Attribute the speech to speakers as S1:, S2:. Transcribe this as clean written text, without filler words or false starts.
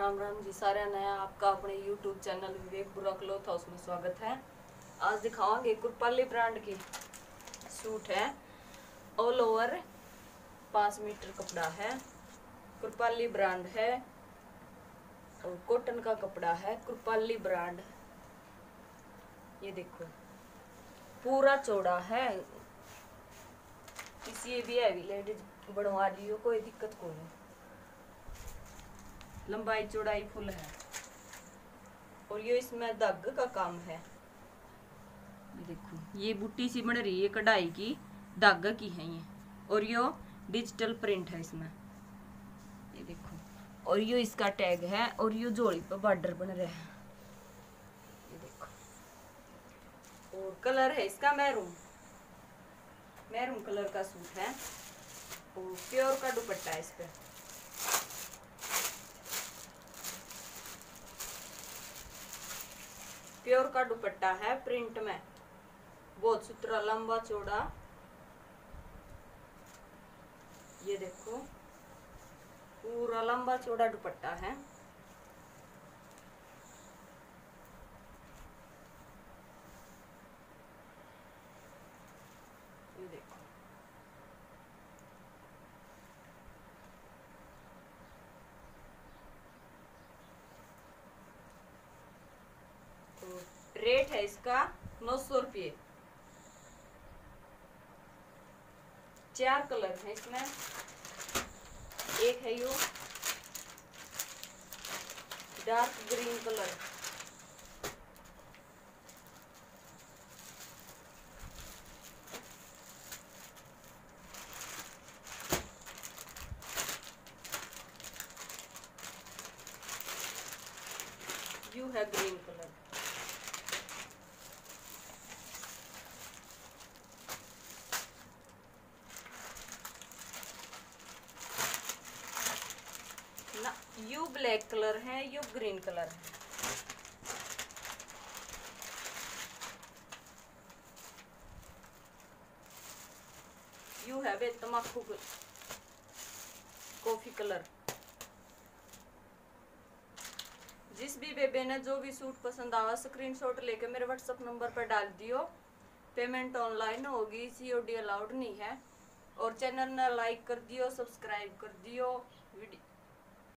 S1: राम राम जी सारे नया आपका अपने YouTube चैनल विवेक बुरा क्लॉथ हाउस में स्वागत है। आज दिखावांगे कुरपाली ब्रांड की सूट है। ऑल ओवर 5 मीटर कपड़ा है। कुरपाली ब्रांड है और कॉटन का कपड़ा है। कुरपाली ब्रांड ये देखो पूरा चौड़ा है। किसी भी हैवी लेडीज बढ़वा लियो कोई दिक्कत को नहीं। लंबाई चौड़ाई फुल है और ये इसमें धागे का काम है। ये देखो ये बूटी सी बन रही है कढ़ाई की, धागे की है ये। और यो डिजिटल प्रिंट है इसमें, ये देखो। और यो इसका टैग है और यो जोड़ी पे बॉर्डर बन रहा है, ये देखो। और कलर है इसका मैरून, मैरून कलर का सूट है और प्योर का दुपट्टा है इस पे। प्योर का दुपट्टा है प्रिंट में, बहुत सुथरा लंबा चौड़ा। ये देखो पूरा लंबा चौड़ा दुपट्टा है। ये देखो तो रेट है इसका 900 रुपये। 4 कलर है इसमें। एक है यो डार्क ग्रीन कलर, यू है ग्रीन कलर। ना यू ब्लैक कलर है, यू ग्रीन कलर है। यू है वे तमाकू कॉफी कलर। जिस भी बेबे ने जो भी सूट पसंद आवा स्क्रीनशॉट लेके मेरे व्हाट्सएप नंबर पर डाल दियो। पेमेंट ऑनलाइन होगी, COD अलाउड नहीं है। और चैनल ने लाइक कर दियो, सब्सक्राइब कर दियो।